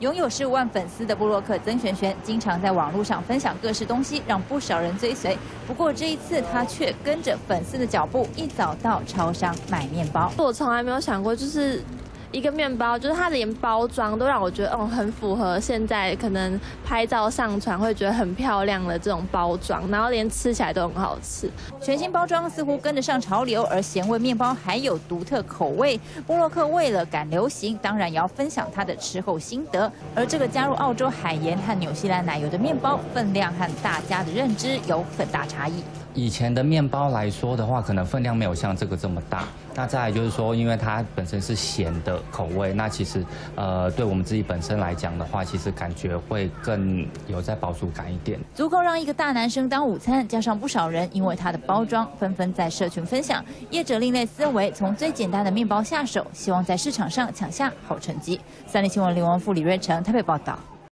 拥有15万粉丝的部落客曾璇璇，经常在网络上分享各式东西，让不少人追随。不过这一次，他却跟着粉丝的脚步，一早到超商买面包。 我从来没有想过，就是一个面包，就是它连包装都让我觉得，很符合现在可能拍照上传会觉得很漂亮的这种包装，然后连吃起来都很好吃。 全新包装似乎跟得上潮流，而咸味面包还有独特口味。部落客为了赶流行，当然也要分享他的吃后心得。而这个加入澳洲海盐和纽西兰奶油的面包，分量和大家的认知有很大差异。 以前的面包来说的话，可能分量没有像这个这么大。那再来就是说，因为它本身是咸的口味，那其实对我们自己本身来讲的话，其实感觉会更有在饱足感一点， 足够让一个大男生当午餐。加上不少人因为它的包装，纷纷在社群分享。业者另类思维，从最简单的面包下手，希望在市场上抢下好成绩。三立新闻林文富、李瑞成台北报道。